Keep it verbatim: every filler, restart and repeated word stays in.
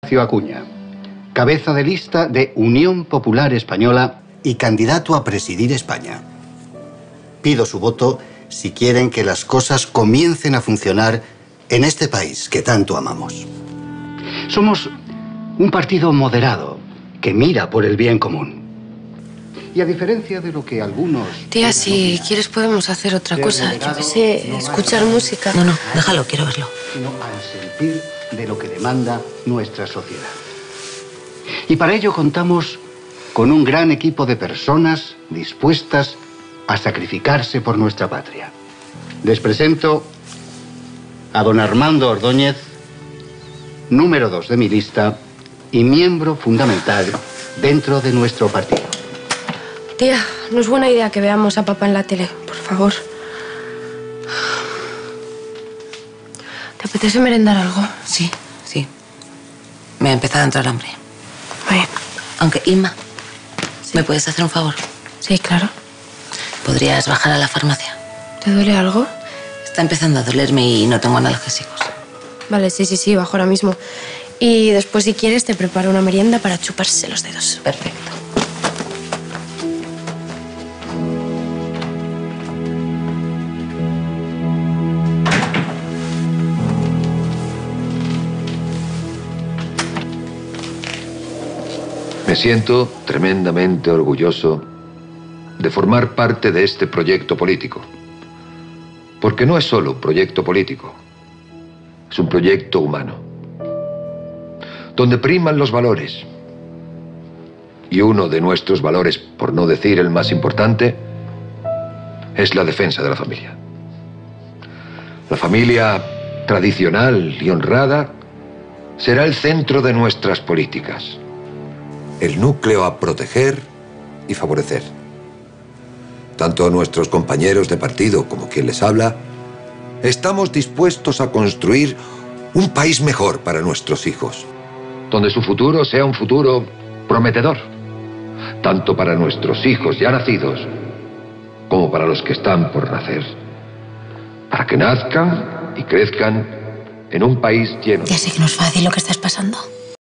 Acuña, cabeza de lista de Unión Popular Española y candidato a presidir España. Pido su voto si quieren que las cosas comiencen a funcionar en este país que tanto amamos. Somos un partido moderado que mira por el bien común. Y a diferencia de lo que algunos... Tía, si quieres podemos hacer otra cosa. Yo qué sé, escuchar música. No, no, déjalo, quiero verlo. Sino al sentir de lo que demanda nuestra sociedad. Y para ello contamos con un gran equipo de personas dispuestas a sacrificarse por nuestra patria. Les presento a don Armando Ordóñez, número dos de mi lista y miembro fundamental dentro de nuestro partido. Tía, no es buena idea que veamos a papá en la tele, por favor. ¿Te apetece merendar algo? Sí, sí. Me ha empezado a entrar hambre. Bien. Aunque, Inma, Sí. ¿me puedes hacer un favor? Sí, claro. ¿Podrías bajar a la farmacia? ¿Te duele algo? Está empezando a dolerme y no tengo analgésicos. Vale, sí, sí, sí, bajo ahora mismo. Y después, si quieres, te preparo una merienda para chuparse los dedos. Perfecto. Me siento tremendamente orgulloso de formar parte de este proyecto político. Porque no es solo un proyecto político, es un proyecto humano, donde priman los valores. Y uno de nuestros valores, por no decir el más importante, es la defensa de la familia. La familia tradicional y honrada será el centro de nuestras políticas. El núcleo a proteger y favorecer. Tanto nuestros compañeros de partido como quien les habla, estamos dispuestos a construir un país mejor para nuestros hijos, donde su futuro sea un futuro prometedor, tanto para nuestros hijos ya nacidos como para los que están por nacer, para que nazcan y crezcan en un país lleno... Ya sé que no es fácil lo que estás pasando.